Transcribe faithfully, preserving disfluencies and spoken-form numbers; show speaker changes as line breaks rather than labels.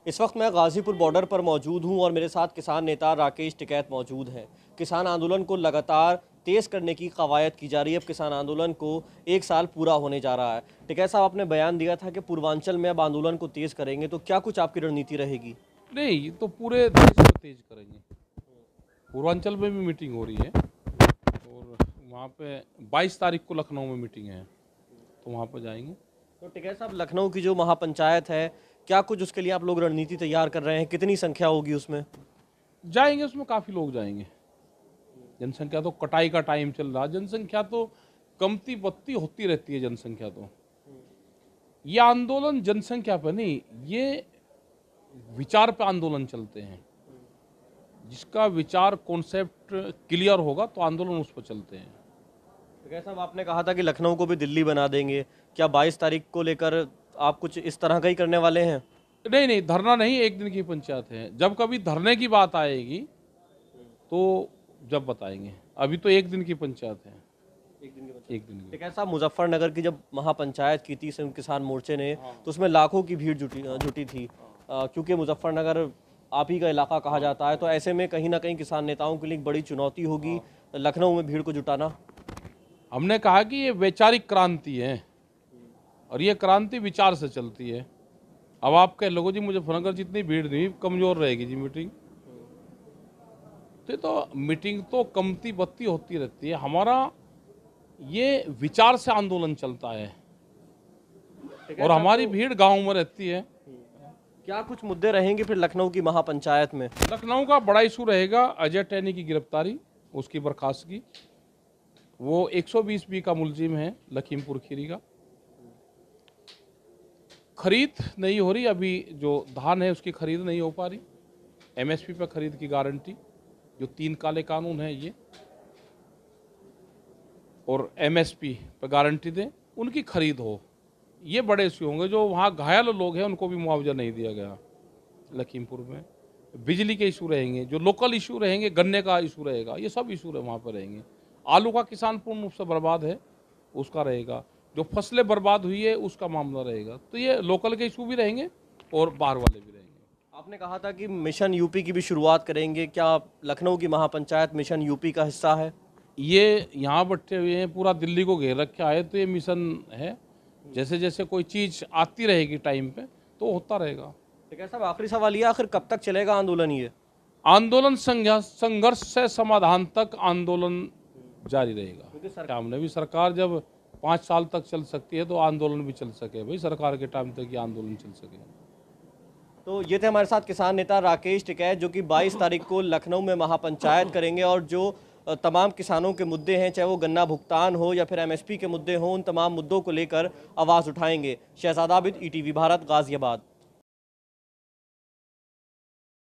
इस वक्त मैं गाजीपुर बॉर्डर पर मौजूद हूं और मेरे साथ किसान नेता राकेश टिकैत मौजूद हैं। किसान आंदोलन को लगातार तेज़ करने की कवायद की जा रही है। अब किसान आंदोलन को एक साल पूरा होने जा रहा है। टिकैत साहब, आपने बयान दिया था कि पूर्वांचल में अब आंदोलन को तेज़ करेंगे, तो क्या कुछ आपकी रणनीति रहेगी?
नहीं, ये तो पूरे देश में तेज करेंगे। पूर्वांचल में भी मीटिंग हो रही है और वहाँ पे बाईस तारीख को लखनऊ में मीटिंग है, तो वहाँ पर जाएंगे।
तो टिकैत साहब, लखनऊ की जो महापंचायत है, क्या कुछ उसके लिए आप लोग रणनीति तैयार कर रहे हैं? कितनी संख्या होगी उसमें?
जाएंगे, उसमें काफ़ी लोग जाएंगे। जनसंख्या तो कटाई का टाइम चल रहा, जनसंख्या तो कमती बत्ती होती रहती है। जनसंख्या तो ये आंदोलन जनसंख्या पर नहीं, ये विचार पे आंदोलन चलते हैं। जिसका विचार कॉन्सेप्ट क्लियर होगा तो आंदोलन उस पर चलते हैं।
टिकैत साहब, आपने कहा था कि लखनऊ को भी दिल्ली बना देंगे। क्या बाईस तारीख को लेकर आप कुछ इस तरह का ही करने वाले हैं?
नहीं नहीं, धरना नहीं, एक दिन की पंचायत है। जब कभी धरने की बात आएगी तो जब बताएंगे। अभी तो एक दिन की पंचायत है।
एक दिन की
एक दिन की।
टिकैत साहब, मुजफ्फरनगर की जब महापंचायत की थी संयुक्त किसान मोर्चे ने, तो उसमें लाखों की भीड़ जुटी जुटी थी, आ, क्योंकि मुजफ्फरनगर आप ही का इलाका कहा जाता है। तो ऐसे में कहीं ना कहीं किसान नेताओं के लिए एक बड़ी चुनौती होगी लखनऊ में भीड़ को जुटाना।
हमने कहा कि ये वैचारिक क्रांति है और ये क्रांति विचार से चलती है। अब आप कह लोगो जी मुजफ्फरनगर जितनी भीड़ नहीं, कमजोर रहेगी जी मीटिंग। तो, तो मीटिंग तो कमती बत्ती होती रहती है। हमारा ये विचार से आंदोलन चलता है और हमारी भीड़ गांव में रहती है।
क्या कुछ मुद्दे रहेंगे फिर लखनऊ की महापंचायत में?
लखनऊ का बड़ा इशू रहेगा अजय टैनी की गिरफ्तारी, उसकी बर्खास्तगी। वो एक सौ बीस बी का मुलजिम है लखीमपुर खीरी का। खरीद नहीं हो रही, अभी जो धान है उसकी खरीद नहीं हो पा रही। एमएसपी पर खरीद की गारंटी, जो तीन काले कानून है ये, और एमएसपी पर गारंटी दें, उनकी खरीद हो। ये बड़े इश्यू होंगे। जो वहाँ घायल लोग हैं उनको भी मुआवजा नहीं दिया गया लखीमपुर में। बिजली के इशू रहेंगे, जो लोकल इशू रहेंगे, गन्ने का इशू रहेगा, ये सब इशू वहाँ पर रहेंगे। आलू का किसान पूर्ण रूप से बर्बाद है, उसका रहेगा। जो फसलें बर्बाद हुई है उसका मामला रहेगा। तो ये लोकल के इशू भी रहेंगे और बाहर वाले भी रहेंगे।
आपने कहा था कि मिशन यूपी की भी शुरुआत करेंगे। क्या लखनऊ की महापंचायत मिशन यूपी का हिस्सा है?
ये यहाँ बैठे हुए हैं, पूरा दिल्ली को घेर रखा है, तो ये मिशन है। जैसे जैसे कोई चीज़ आती रहेगी टाइम पे तो होता रहेगा।
ठीक है साहब, आखिरी सवाल ये, आखिर कब तक चलेगा आंदोलन? ये
आंदोलन संघर्ष से समाधान तक आंदोलन जारी रहेगा। सामने भी सरकार जब पाँच साल तक चल सकती है तो आंदोलन भी चल सके भाई, सरकार के टाइम तक ये आंदोलन चल सके।
तो ये थे हमारे साथ किसान नेता राकेश टिकैत, जो कि बाईस तारीख को लखनऊ में महापंचायत करेंगे और जो तमाम किसानों के मुद्दे हैं, चाहे वो गन्ना भुगतान हो या फिर एमएसपी के मुद्दे हों, उन तमाम मुद्दों को लेकर आवाज़ उठाएंगे। शहजाद आबिद, ईटीवी भारत, गाजियाबाद।